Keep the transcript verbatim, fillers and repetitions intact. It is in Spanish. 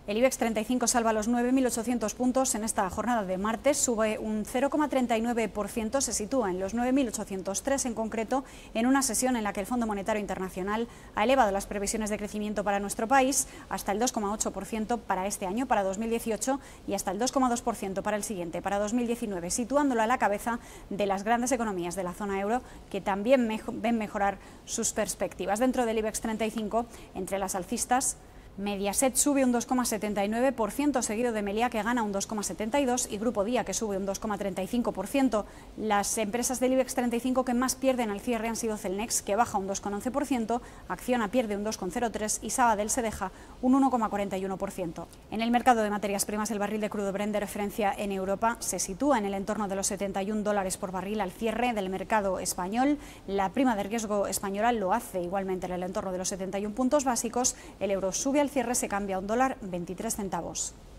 El IBEX treinta y cinco salva los nueve mil ochocientos puntos en esta jornada de martes, sube un cero coma treinta y nueve por ciento, se sitúa en los nueve mil ochocientos tres en concreto, en una sesión en la que el Fondo Monetario Internacional ha elevado las previsiones de crecimiento para nuestro país hasta el dos coma ocho por ciento para este año, para dos mil dieciocho, y hasta el dos coma dos por ciento para el siguiente, para dos mil diecinueve, situándolo a la cabeza de las grandes economías de la zona euro, que también mejo- ven mejorar sus perspectivas. Dentro del IBEX treinta y cinco, entre las alcistas, Mediaset sube un dos coma setenta y nueve por ciento, seguido de Meliá, que gana un dos coma setenta y dos por ciento, y Grupo Día, que sube un dos coma treinta y cinco por ciento. Las empresas del IBEX treinta y cinco que más pierden al cierre han sido Celnex, que baja un dos coma once por ciento, Acciona pierde un dos coma cero tres por ciento y Sabadell se deja un uno coma cuarenta y uno por ciento. En el mercado de materias primas, el barril de crudo Brent de referencia en Europa se sitúa en el entorno de los setenta y un dólares por barril al cierre del mercado español. La prima de riesgo española lo hace igualmente en el entorno de los setenta y un puntos básicos. El euro sube al cierre, se cambia a un dólar veintitrés centavos.